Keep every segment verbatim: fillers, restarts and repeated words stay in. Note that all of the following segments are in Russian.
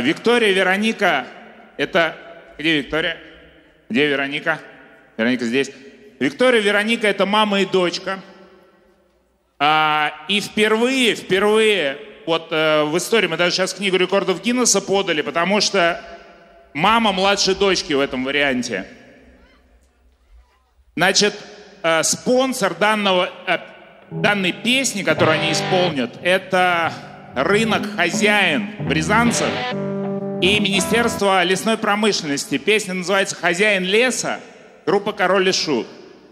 Виктория, Вероника, это... Где Виктория? Где Вероника? Вероника здесь. Виктория, Вероника — это мама и дочка. А, и впервые, впервые, вот э, в истории, мы даже сейчас книгу рекордов Гиннесса подали, потому что мама младшей дочки в этом варианте. Значит, э, спонсор данного, э, данной песни, которую они исполнят, это рынок «Хозяин» в Рязанцах и Министерство лесной промышленности. Песня называется «Хозяин леса», группа «Король и Шут».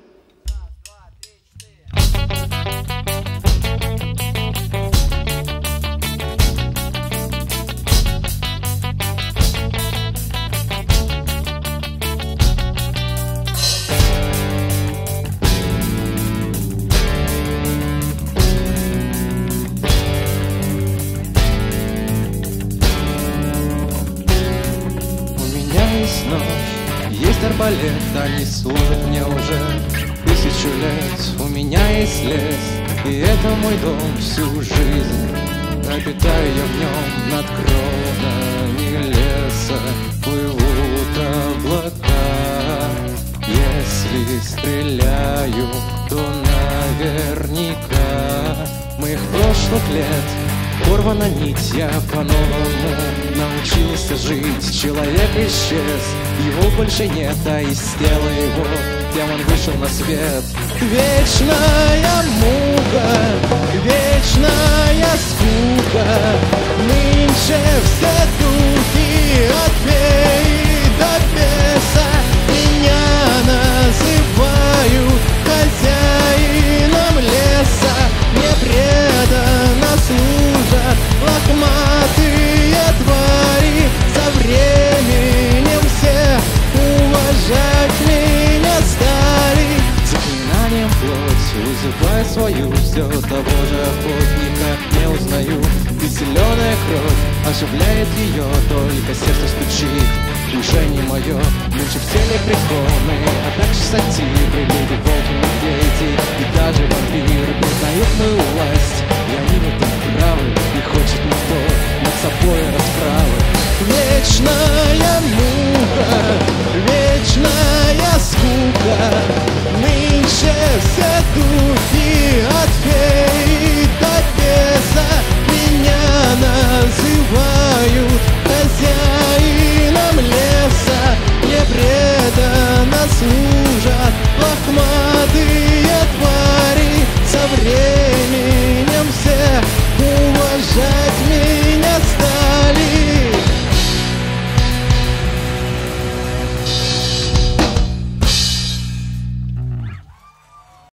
Есть арбалет, они служат мне уже тысячу лет. У меня есть лес, и это мой дом всю жизнь. Обитаю я в нем над кронами леса. Плывут облака. Если стреляю, то наверняка моих прошлых лет порвана нить, я по-новому научился жить. Человек исчез, его больше нет, а из тела его демон вышел на свет. Вечная мука, вечная скука, нынче все духи от феи до беса меня называют хозяином леса. Мне преданно служат лохматые твари. Со временем все уважать меня стали. Заклинанием плоть вызывая свою, все того же охотника не узнаю. Ведь зеленая кровь оживляет ее, только сердце стучит. Уже не мое, нынче в теле приконы, а также сатиры, люди, волки, медведи и даже вампиры признают мою